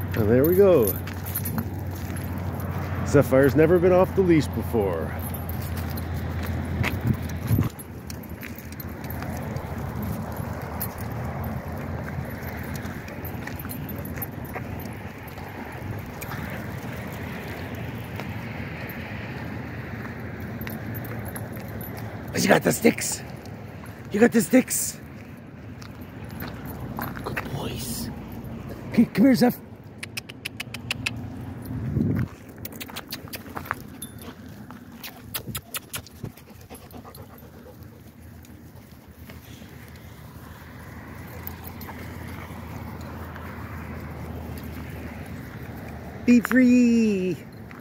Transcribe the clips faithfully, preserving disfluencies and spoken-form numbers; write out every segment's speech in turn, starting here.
And there we go. Zephyr's never been off the leash before. You got the sticks. You got the sticks. Good boys. Okay, come here, Zeph. Be free.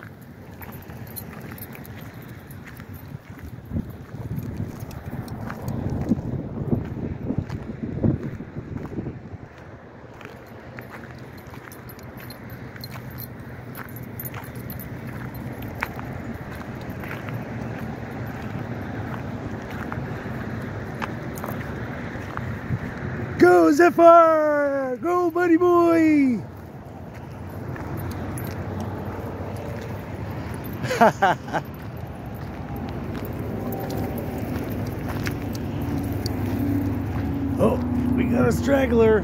Go, Zephyr! Go, buddy boy! Oh, we got a straggler.